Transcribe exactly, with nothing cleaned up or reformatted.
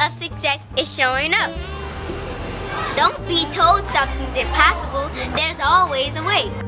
of success is showing up. Don't be told something's impossible. There's always a way.